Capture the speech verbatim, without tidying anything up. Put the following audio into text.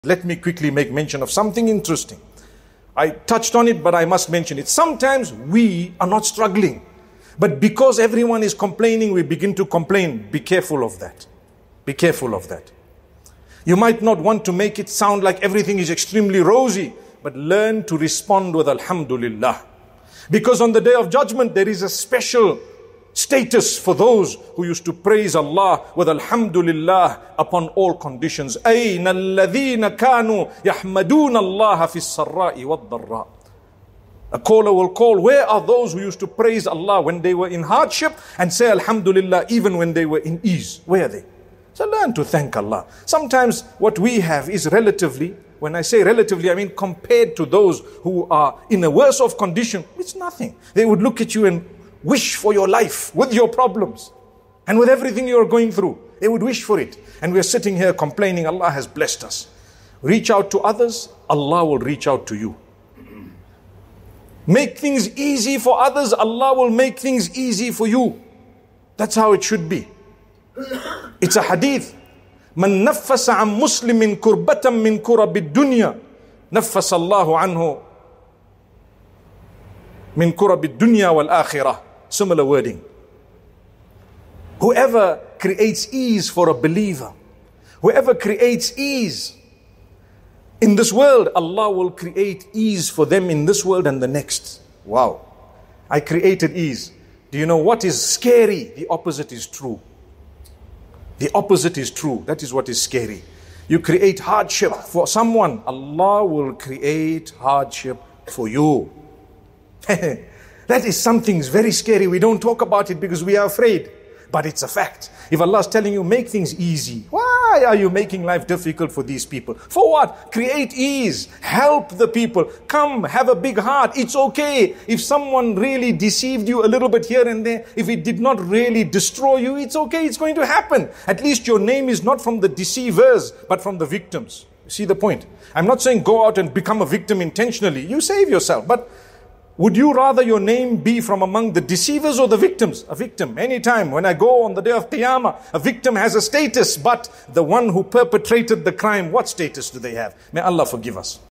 Let me quickly make mention of something interesting. I touched on it, but I must mention it. Sometimes we are not struggling, but because everyone is complaining, we begin to complain. Be careful of that. Be careful of that. You might not want to make it sound like everything is extremely rosy, but learn to respond with Alhamdulillah. Because on the Day of Judgment, there is a special status for those who used to praise Allah with Alhamdulillah upon all conditions. أَيْنَ الَّذِينَ كَانُوا يَحْمَدُونَ اللَّهَ فِي السَّرَّاءِ وَالضَّرَّاءِ. A caller will call, where are those who used to praise Allah when they were in hardship and say Alhamdulillah even when they were in ease? Where are they? So learn to thank Allah. Sometimes what we have is relatively, when I say relatively, I mean compared to those who are in a worse off condition, it's nothing. They would look at you and wish for your life with your problems and with everything you're going through. They would wish for it. And we're sitting here complaining, Allah has blessed us. Reach out to others, Allah will reach out to you. Make things easy for others, Allah will make things easy for you. That's how it should be. It's a hadith. من نفس عن مسلم كربة من كرب الدنيا نفس الله عنه من كرب الدنيا والآخرة. Similar wording. Whoever creates ease for a believer, whoever creates ease in this world, Allah will create ease for them in this world and the next. Wow. I created ease. Do you know what is scary? The opposite is true. The opposite is true. That is what is scary. You create hardship for someone, Allah will create hardship for you. That is something very scary. We don't talk about it because we are afraid. But it's a fact. If Allah is telling you, make things easy, why are you making life difficult for these people? For what? Create ease. Help the people. Come, have a big heart. It's okay. If someone really deceived you a little bit here and there, if it did not really destroy you, it's okay. It's going to happen. At least your name is not from the deceivers, but from the victims. See the point? I'm not saying go out and become a victim intentionally. You save yourself. But would you rather your name be from among the deceivers or the victims? A victim. Anytime when I go on the day of Qiyamah, a victim has a status, but the one who perpetrated the crime, what status do they have? May Allah forgive us.